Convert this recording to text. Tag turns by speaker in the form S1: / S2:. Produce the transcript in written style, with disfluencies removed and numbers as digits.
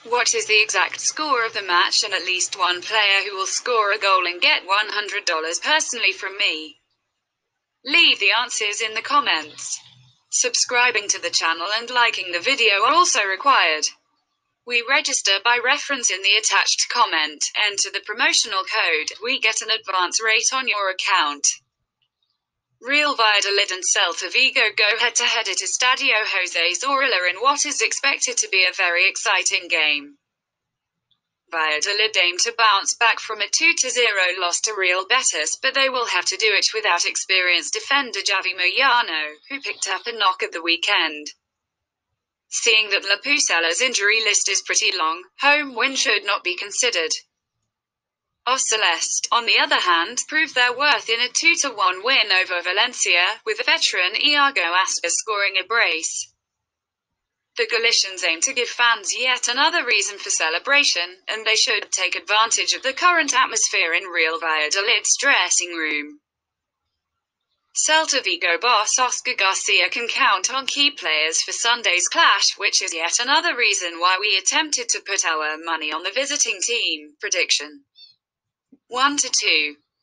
S1: What is the exact score of the match and at least one player who will score a goal and get $100 personally from me? Leave the answers in the comments. Subscribing to the channel and liking the video are also required. We register by reference in the attached comment. Enter the promotional code. We get an advance rate on your account. Real Valladolid and Celta Vigo go head-to-head at Estadio José Zorrilla in what is expected to be a very exciting game. Valladolid aim to bounce back from a 2-0 loss to Real Betis, but they will have to do it without experienced defender Javi Moyano, who picked up a knock at the weekend. Seeing that La Pucella's injury list is pretty long, home win should not be considered. Os Celeste, on the other hand, proved their worth in a 2-1 win over Valencia, with veteran Iago Aspas scoring a brace. The Galicians aim to give fans yet another reason for celebration, and they should take advantage of the current atmosphere in Real Valladolid's dressing room. Celta Vigo boss Oscar Garcia can count on key players for Sunday's clash, which is yet another reason why we attempted to put our money on the visiting team. Prediction: 1-2.